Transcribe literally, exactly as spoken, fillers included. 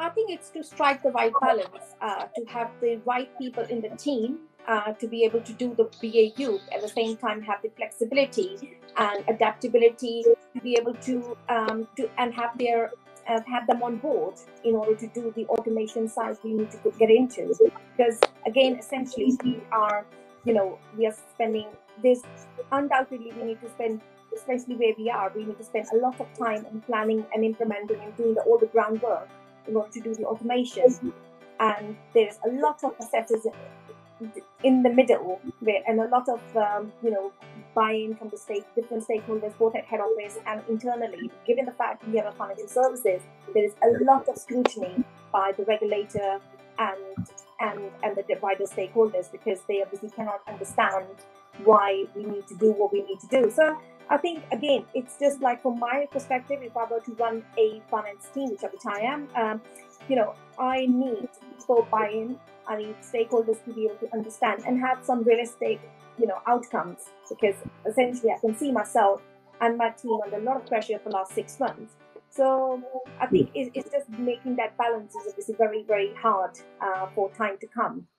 I think it's to strike the right balance, uh, to have the right people in the team, uh, to be able to do the B A U, at the same time have the flexibility and adaptability to be able to um, to and have their uh, have them on board in order to do the automation side we need to get into. Because again, essentially, we are, you know, we are spending this. Undoubtedly, we need to spend, especially where we are, we need to spend a lot of time in planning and implementing and doing the, all the groundwork in order to do the automation. And there's a lot of processes in the middle, where, and a lot of um, you know, buy-in from the state, different stakeholders, both at head office and internally. Given the fact we have a financial services, there is a lot of scrutiny by the regulator and and and the wider stakeholders, because they obviously cannot understand why we need to do what we need to do. So I think, again, it's just like, from my perspective, if I were to run a finance team, which which I am, um, you know, I need for buy-in. I need stakeholders to be able to understand and have some realistic, you know, outcomes, because essentially I can see myself and my team under a lot of pressure for the last six months. So I think it's just making that balance is obviously very, very hard uh, for time to come.